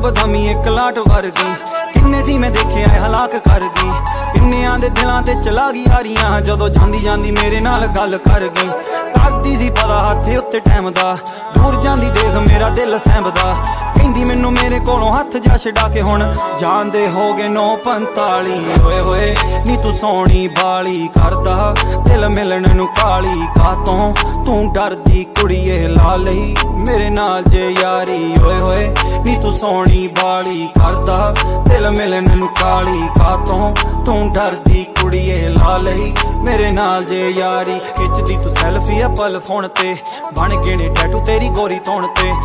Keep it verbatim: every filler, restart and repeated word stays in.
बदामी एक लाट वर्गी, किन्ने सी मैं देखे आए हलाक कर गई। किन्नियां दे दिलां ते चला गई यारियां, जदों जांदी जांदी मेरे नाल गल कर गई। करदी सी पता हत्थे उत्ते टैम दा, दूर जांदी देख मेरा दिल सैंबदा। कहंदी मैनू मेरे कोलों हत्थ जा छड़ा के हुण जांदे हो गए नौ पंताली। ओए होए नी तू सोहनी बाली करदा दिल मिलन नू काली कातों, तू डरदी कुड़िए ला लई मेरे नाल जे यारी। ओए होए नी तू सोहनी बाली करदा दिल मिलन नू काली कातों, तू डरदी कुड़िए ला लई मेरे नाल जे यारी। खिचदी तू सैल्फी पल फोन ते, बन के ने टैटू तेरी गोरी तौण ते।